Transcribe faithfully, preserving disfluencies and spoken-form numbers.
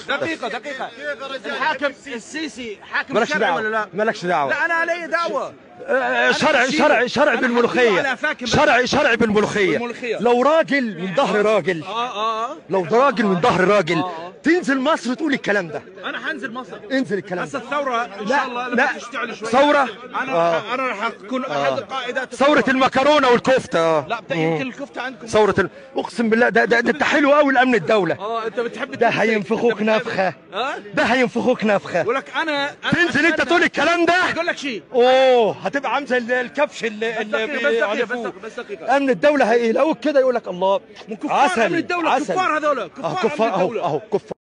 دقيقة دقيقة الحاكم السيسي حاكم مالكش شرعي دعوة ولا لا؟ مالكش دعوة. لا أنا علي دعوة. شرعي شرعي شرعي بالملوخية، شرعي شرعي بالملوخية. لو راجل من ظهر راجل، اه اه لو ده راجل من ظهر راجل تنزل مصر تقول الكلام ده. انا هنزل مصر. انزل الكلام بس ده. الثورة ان لا شاء الله لما لا تشتعل شوي ثورة. انا آه. انا راح اكون احد قائدات ثورة المكرونة والكفتة. اه لا يمكن الكفتة عندكم. ثورة ال... اقسم بالله ده ده, ده انت حلو قوي الامن الدولة. اه انت بتحب ده هينفخوك نفخة. ده هينفخوك نفخة. بقول لك انا تنزل انت تقول الكلام ده. اقول لك شيء. اوه هتبقى عامل زي الكبش اللي اللي بيعرفوه. امن الدولة هيلاقوك كده يقول لك الله عسل. امن الدولة عسل. كفار هذول كفار. كفار اهو اهو كفار.